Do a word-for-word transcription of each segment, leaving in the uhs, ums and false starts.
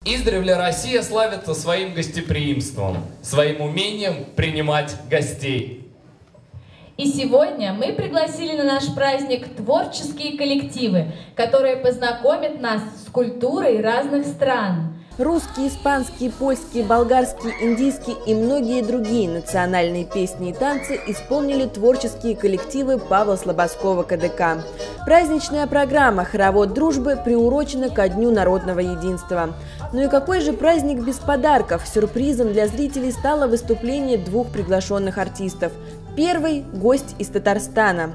Издревле Россия славится своим гостеприимством, своим умением принимать гостей. И сегодня мы пригласили на наш праздник творческие коллективы, которые познакомят нас с культурой разных стран. Русские, испанские, польские, болгарские, индийские и многие другие национальные песни и танцы исполнили творческие коллективы Павла Слободского КДК. Праздничная программа «Хоровод дружбы» приурочена ко Дню народного единства. Ну и какой же праздник без подарков? Сюрпризом для зрителей стало выступление двух приглашенных артистов. Первый – гость из Татарстана.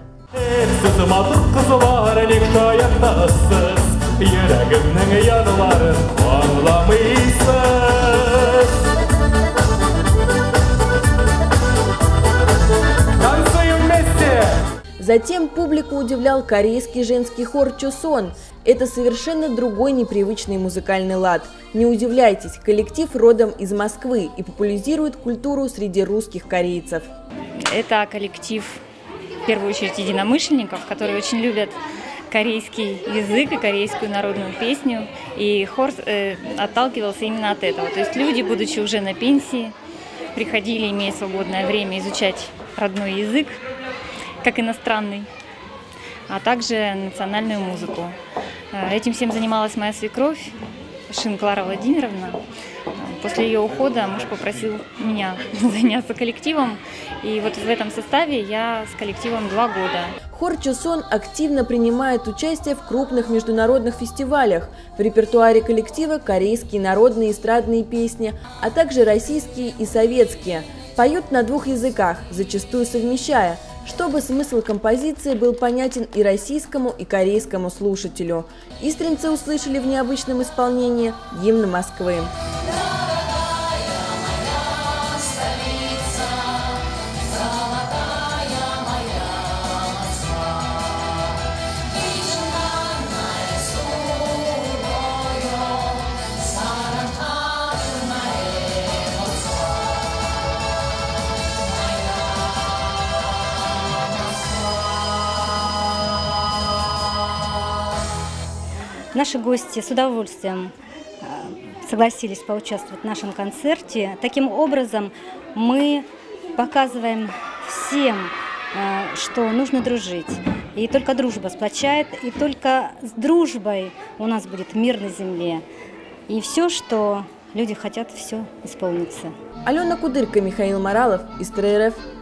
Затем публику удивлял корейский женский хор «Чосон». Это совершенно другой непривычный музыкальный лад. Не удивляйтесь, коллектив родом из Москвы и популяризирует культуру среди русских корейцев. Это коллектив, в первую очередь, единомышленников, которые очень любят корейский язык и корейскую народную песню. И хор э, отталкивался именно от этого. То есть люди, будучи уже на пенсии, приходили, имея свободное время, изучать родной язык, как иностранный, а также национальную музыку. Этим всем занималась моя свекровь, Шин Клара Владимировна. После ее ухода муж попросил меня заняться коллективом, и вот в этом составе я с коллективом два года. Хор «Чосон» активно принимает участие в крупных международных фестивалях. В репертуаре коллектива корейские народные эстрадные песни, а также российские и советские. Поют на двух языках, зачастую совмещая, чтобы смысл композиции был понятен и российскому, и корейскому слушателю. Истринцы услышали в необычном исполнении гимн Москвы. Наши гости с удовольствием согласились поучаствовать в нашем концерте. Таким образом, мы показываем всем, что нужно дружить. И только дружба сплочает, и только с дружбой у нас будет мир на земле. И все, что люди хотят, все исполнится. Алена Кудырка, Михаил Моралов, ИСТРА РФ.